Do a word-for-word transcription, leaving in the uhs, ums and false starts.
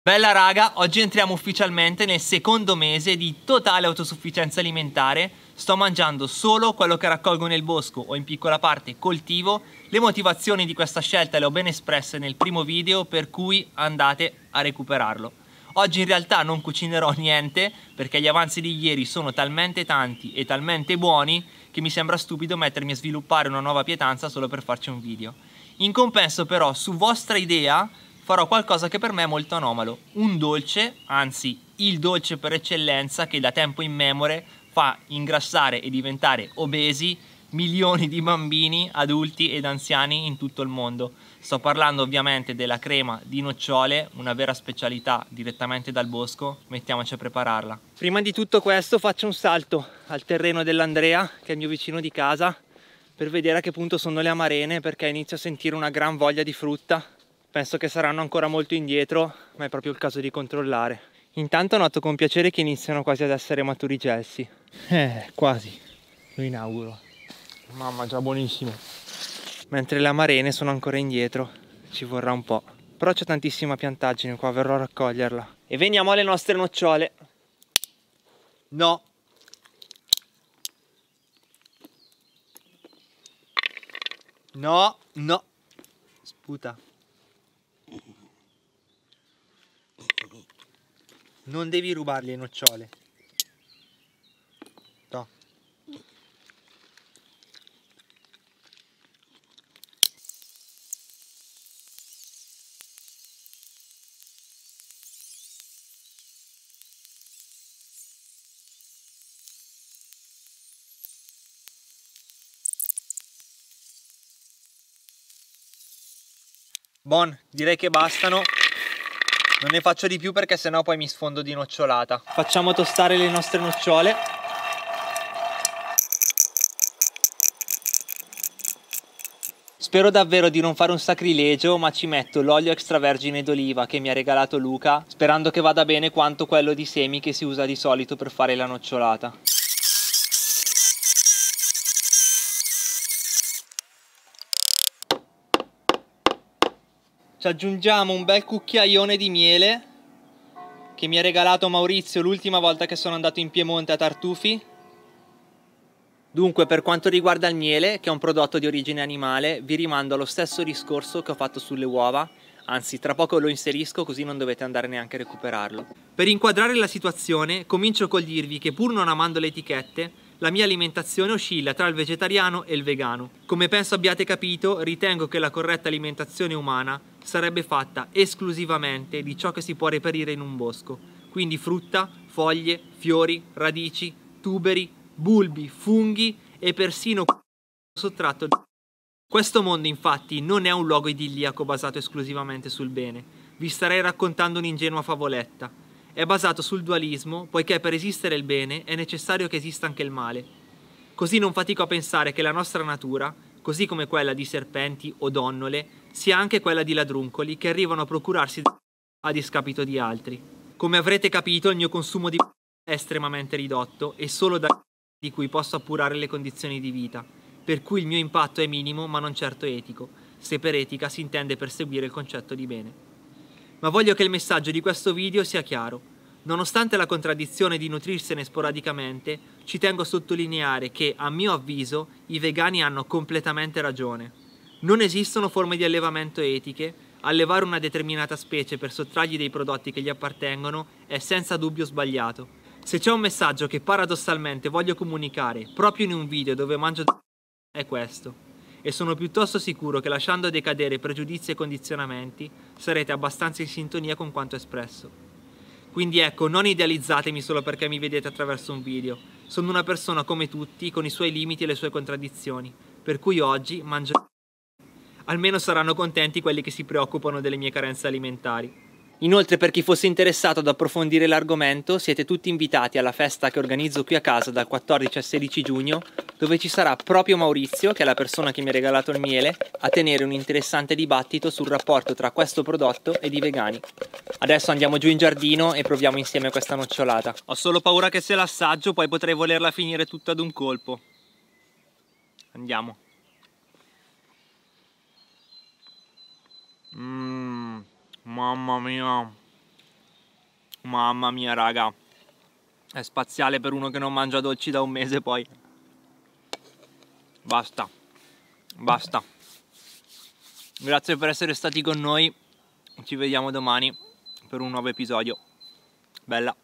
Bella raga, oggi entriamo ufficialmente nel secondo mese di totale autosufficienza alimentare. Sto mangiando solo quello che raccolgo nel bosco o in piccola parte coltivo. Le motivazioni di questa scelta le ho ben espresse nel primo video, per cui andate a recuperarlo. Oggi in realtà non cucinerò niente perché gli avanzi di ieri sono talmente tanti e talmente buoni che mi sembra stupido mettermi a sviluppare una nuova pietanza solo per farci un video. In compenso però, su vostra idea, farò qualcosa che per me è molto anomalo, un dolce, anzi il dolce per eccellenza che da tempo immemore fa ingrassare e diventare obesi milioni di bambini, adulti ed anziani in tutto il mondo. Sto parlando ovviamente della crema di nocciole, una vera specialità direttamente dal bosco. Mettiamoci a prepararla. Prima di tutto questo faccio un salto al terreno dell'Andrea, che è il mio vicino di casa, per vedere a che punto sono le amarene, perché inizio a sentire una gran voglia di frutta. Penso che saranno ancora molto indietro, ma è proprio il caso di controllare. Intanto noto con piacere che iniziano quasi ad essere maturi i gelsi. Eh, quasi. Lo inauguro. Mamma, già buonissimo. Mentre le amarene sono ancora indietro. Ci vorrà un po'. Però c'è tantissima piantaggine qua, verrò a raccoglierla. E veniamo alle nostre nocciole. No. No, no. Sputa. Non devi rubargli le nocciole. No. Buon, direi che bastano. Non ne faccio di più perché sennò poi mi sfondo di nocciolata. Facciamo tostare le nostre nocciole. Spero davvero di non fare un sacrilegio, ma ci metto l'olio extravergine d'oliva che mi ha regalato Luca, sperando che vada bene quanto quello di semi che si usa di solito per fare la nocciolata. Ci aggiungiamo un bel cucchiaione di miele che mi ha regalato Maurizio l'ultima volta che sono andato in Piemonte a Tartufi. Dunque, per quanto riguarda il miele, che è un prodotto di origine animale, vi rimando allo stesso discorso che ho fatto sulle uova, anzi tra poco lo inserisco così non dovete andare neanche a recuperarlo. Per inquadrare la situazione, comincio col dirvi che pur non amando le etichette, la mia alimentazione oscilla tra il vegetariano e il vegano. Come penso abbiate capito, ritengo che la corretta alimentazione umana sarebbe fatta esclusivamente di ciò che si può reperire in un bosco, quindi frutta, foglie, fiori, radici, tuberi, bulbi, funghi e persino sottratto. Questo mondo infatti non è un luogo idilliaco basato esclusivamente sul bene. Vi starei raccontando un'ingenua favoletta. È basato sul dualismo, poiché per esistere il bene è necessario che esista anche il male. Così non fatico a pensare che la nostra natura, così come quella di serpenti o donnole, sia anche quella di ladruncoli che arrivano a procurarsi a discapito di altri. Come avrete capito, il mio consumo di è estremamente ridotto e solo da di cui posso appurare le condizioni di vita, per cui il mio impatto è minimo ma non certo etico, se per etica si intende perseguire il concetto di bene. Ma voglio che il messaggio di questo video sia chiaro. Nonostante la contraddizione di nutrirsene sporadicamente, ci tengo a sottolineare che, a mio avviso, i vegani hanno completamente ragione. Non esistono forme di allevamento etiche, allevare una determinata specie per sottrargli dei prodotti che gli appartengono è senza dubbio sbagliato. Se c'è un messaggio che paradossalmente voglio comunicare proprio in un video dove mangio è questo, e sono piuttosto sicuro che lasciando decadere pregiudizi e condizionamenti sarete abbastanza in sintonia con quanto espresso. Quindi ecco, non idealizzatemi solo perché mi vedete attraverso un video. Sono una persona come tutti, con i suoi limiti e le sue contraddizioni, per cui oggi mangio. Almeno saranno contenti quelli che si preoccupano delle mie carenze alimentari. Inoltre, per chi fosse interessato ad approfondire l'argomento, siete tutti invitati alla festa che organizzo qui a casa dal quattordici al sedici giugno, dove ci sarà proprio Maurizio, che è la persona che mi ha regalato il miele, a tenere un interessante dibattito sul rapporto tra questo prodotto ed i vegani. Adesso andiamo giù in giardino e proviamo insieme questa nocciolata. Ho solo paura che se l'assaggio poi potrei volerla finire tutta ad un colpo. Andiamo. Mmm, mamma mia. Mamma mia raga, è spaziale per uno che non mangia dolci da un mese poi. Basta, basta. Grazie per essere stati con noi, ci vediamo domani per un nuovo episodio. Bella.